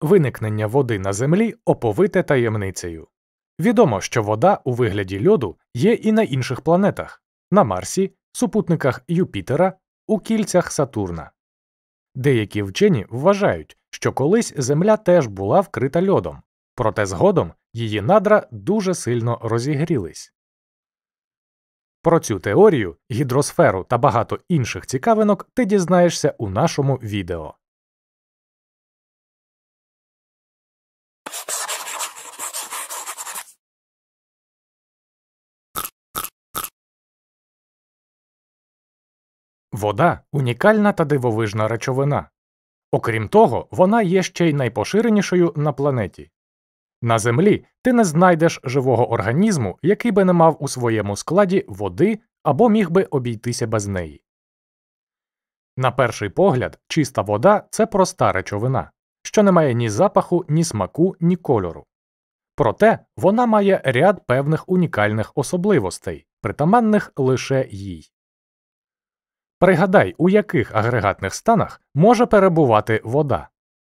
Виникнення води на Землі оповите таємницею. Відомо, що вода у вигляді льоду є і на інших планетах – на Марсі, супутниках Юпітера, у кільцях Сатурна. Деякі вчені вважають, що колись Земля теж була вкрита льодом, проте згодом її надра дуже сильно розігрілись. Про цю теорію, гідросферу та багато інших цікавинок ти дізнаєшся у нашому відео. Вода – унікальна та дивовижна речовина. Окрім того, вона є ще й найпоширенішою на планеті. На Землі ти не знайдеш живого організму, який би не мав у своєму складі води або міг би обійтися без неї. На перший погляд, чиста вода – це проста речовина, що не має ні запаху, ні смаку, ні кольору. Проте вона має ряд певних унікальних особливостей, притаманних лише їй. Пригадай, у яких агрегатних станах може перебувати вода.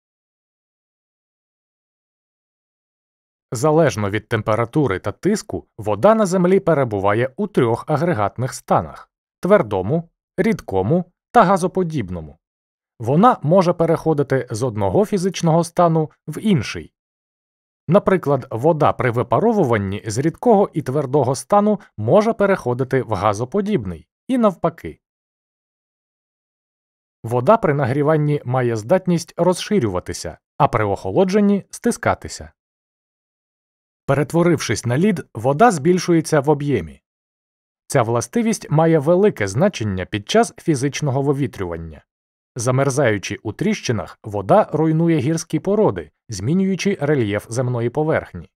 Залежно від температури та тиску, вода на Землі перебуває у трьох агрегатних станах – твердому, рідкому та газоподібному. Вона може переходити з одного фізичного стану в інший. Наприклад, вода при випаровуванні з рідкого і твердого стану може переходити в газоподібний, і навпаки. Вода при нагріванні має здатність розширюватися, а при охолодженні – стискатися. Перетворившись на лід, вода збільшується в об'ємі. Ця властивість має велике значення під час фізичного вивітрювання. Замерзаючи у тріщинах, вода руйнує гірські породи, змінюючи рельєф земної поверхні.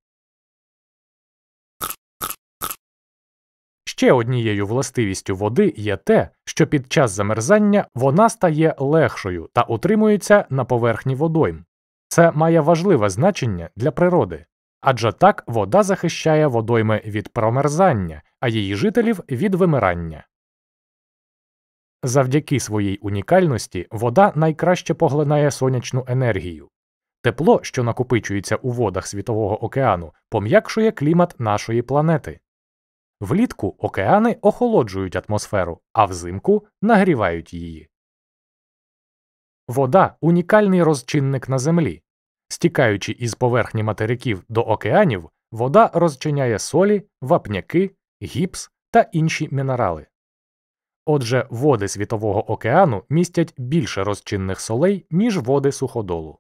Ще однією властивістю води є те, що під час замерзання вона стає легшою та утримується на поверхні водойм. Це має важливе значення для природи, адже так вода захищає водойми від промерзання, а її жителів – від вимирання. Завдяки своїй унікальності вода найкраще поглинає сонячну енергію. Тепло, що накопичується у водах Світового океану, пом'якшує клімат нашої планети. Влітку океани охолоджують атмосферу, а взимку нагрівають її. Вода – унікальний розчинник на Землі. Стікаючи із поверхні материків до океанів, вода розчиняє солі, вапняки, гіпс та інші мінерали. Отже, води Світового океану містять більше розчинних солей, ніж води суходолу.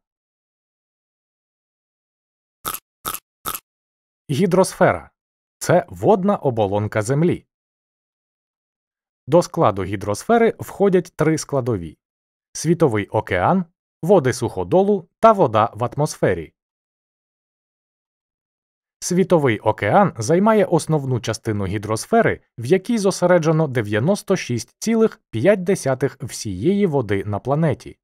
Гідросфера – це водна оболонка Землі. До складу гідросфери входять три складові – Світовий океан, води суходолу та вода в атмосфері. Світовий океан займає основну частину гідросфери, в якій зосереджено 96,5% всієї води на планеті.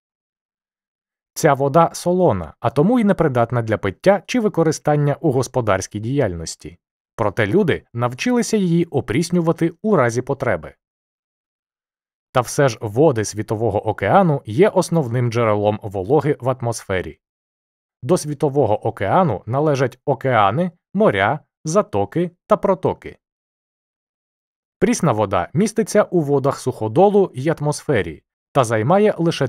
Ця вода солона, а тому й непридатна для пиття чи використання у господарській діяльності. Проте люди навчилися її опріснювати у разі потреби. Та все ж води Світового океану є основним джерелом вологи в атмосфері. До Світового океану належать океани, моря, затоки та протоки. Прісна вода міститься у водах суходолу й атмосфері та займає лише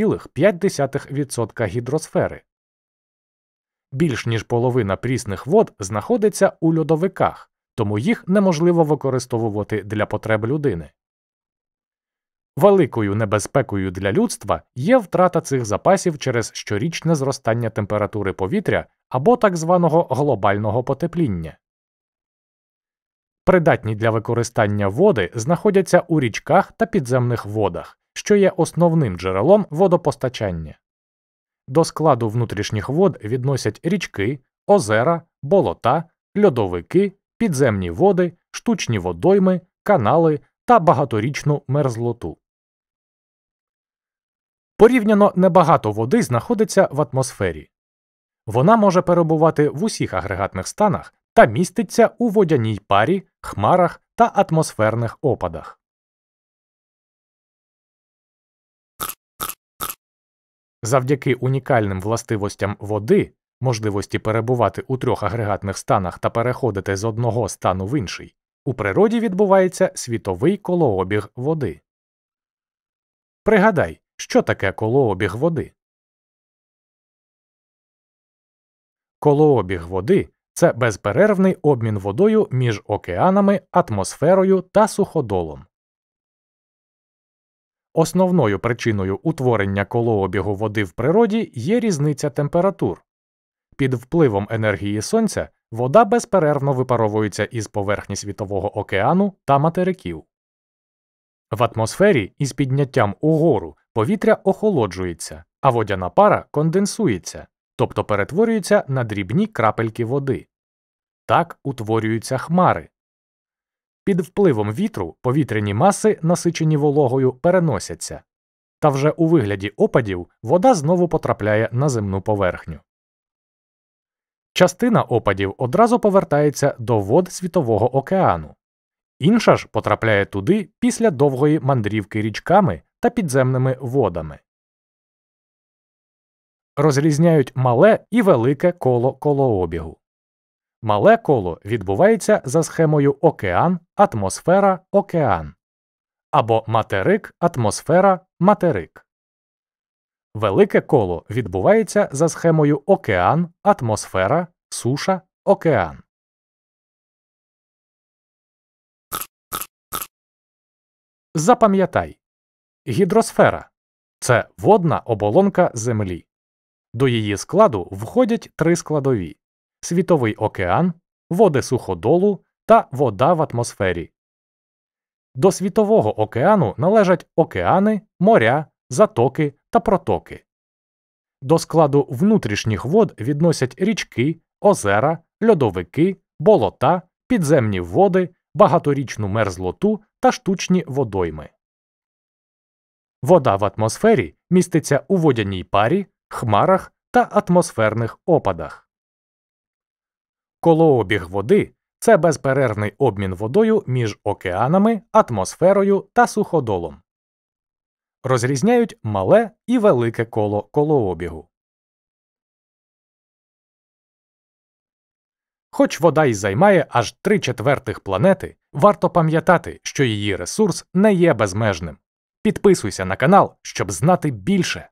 3,5% гідросфери. Більш ніж половина прісних вод знаходиться у льодовиках, тому їх неможливо використовувати для потреб людини. Великою небезпекою для людства є втрата цих запасів через щорічне зростання температури повітря або так званого глобального потепління. Придатні для використання води знаходяться у річках та підземних водах, що є основним джерелом водопостачання. До складу внутрішніх вод відносять річки, озера, болота, льодовики, підземні води, штучні водойми, канали та багаторічну мерзлоту. Порівняно небагато води знаходиться в атмосфері. Вона може перебувати в усіх агрегатних станах та міститься у водяній парі, хмарах та атмосферних опадах. Завдяки унікальним властивостям води, можливості перебувати у трьох агрегатних станах та переходити з одного стану в інший, у природі відбувається світовий колообіг води. Пригадай, що таке колообіг води? Колообіг води – це безперервний обмін водою між океанами, атмосферою та суходолом. Основною причиною утворення колообігу води в природі є різниця температур. Під впливом енергії Сонця вода безперервно випаровується із поверхні Світового океану та материків. В атмосфері із підняттям угору повітря охолоджується, а водяна пара конденсується, тобто перетворюється на дрібні крапельки води. Так утворюються хмари. Під впливом вітру повітряні маси, насичені вологою, переносяться. Та вже у вигляді опадів вода знову потрапляє на земну поверхню. Частина опадів одразу повертається до вод Світового океану. Інша ж потрапляє туди після довгої мандрівки річками та підземними водами. Розрізняють мале і велике коло колообігу. Мале коло відбувається за схемою океан, атмосфера, океан. Або материк, атмосфера, материк. Велике коло відбувається за схемою океан, атмосфера, суша, океан. Запам'ятай. Гідросфера – це водна оболонка Землі. До її складу входять три складові – Світовий океан, води суходолу та вода в атмосфері. До Світового океану належать океани, моря, затоки та протоки. До складу внутрішніх вод відносять річки, озера, льодовики, болота, підземні води, багаторічну мерзлоту та штучні водойми. Вода в атмосфері міститься у водяній парі, хмарах та атмосферних опадах. Колообіг води – це безперервний обмін водою між океанами, атмосферою та суходолом. Розрізняють мале і велике коло колообігу. Хоч вода й займає аж 3/4 планети, варто пам'ятати, що її ресурс не є безмежним. Підписуйся на канал, щоб знати більше.